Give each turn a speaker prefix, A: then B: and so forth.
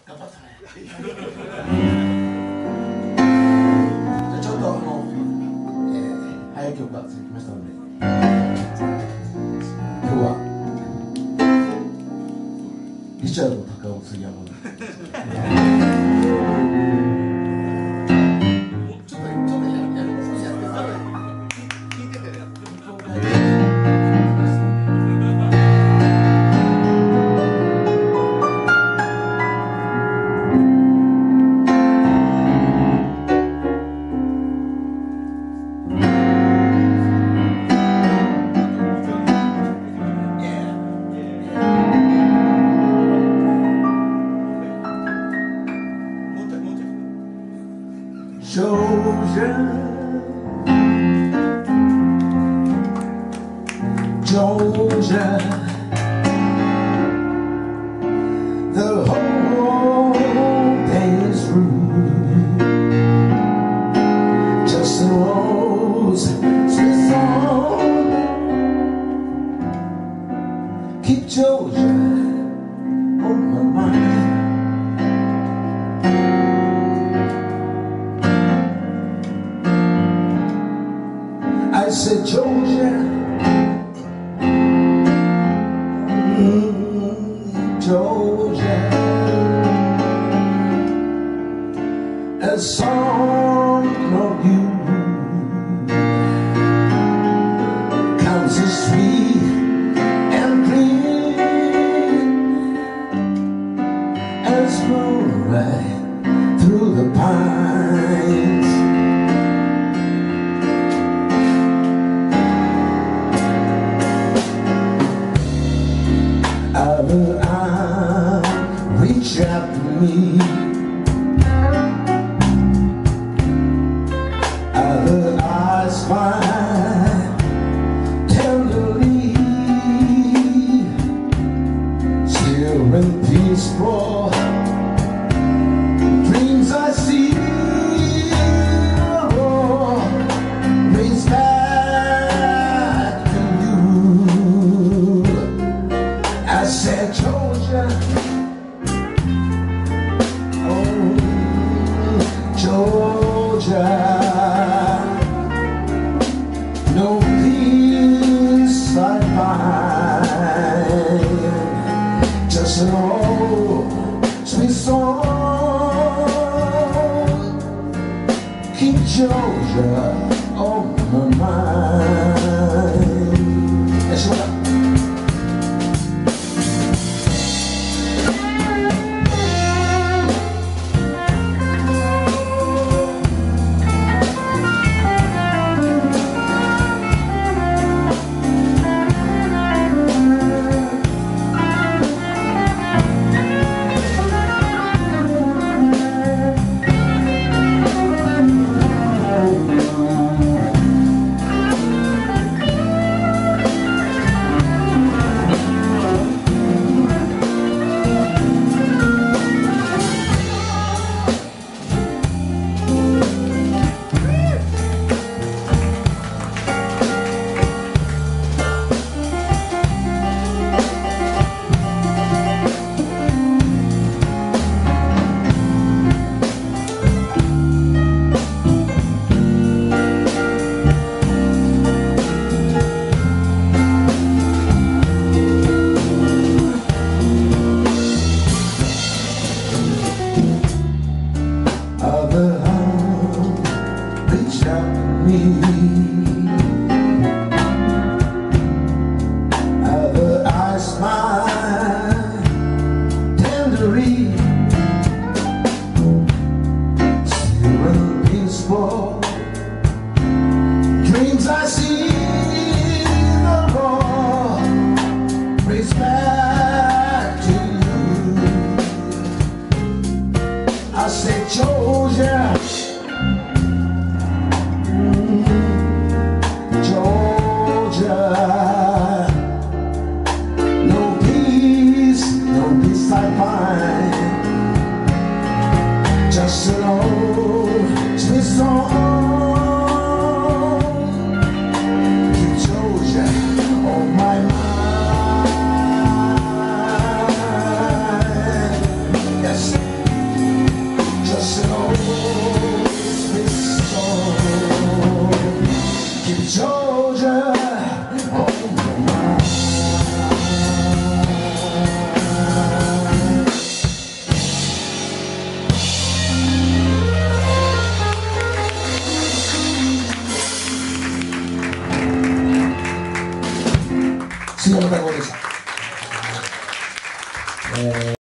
A: 頑張ったね。じゃあちょっと早い曲が続きましたので、今日はリチャード高尾杉山のGeorgia, the whole day is through. Just a rose, sweet song. Keep Georgia on my mind. I said, Georgia, Georgia, a song of you comes so sweet and clean as moonlight through the pines. Other arm reach out to me, other eyes smile tenderly, still and peaceful dreams I see. Oh, raise back to you. I said, Georgia, oh, Georgia, no peace I find, just an old sweet song. Keep Georgia on my mind. That's what other arm reached out to me, other eyes smile tenderly, still and peaceful dreams I see. The Lord brings back to you. I say, Georgia, Georgia, no peace I find, just an old sweet song. Keep Georgia on my mind. Yes. Georgia.重岡孝でした。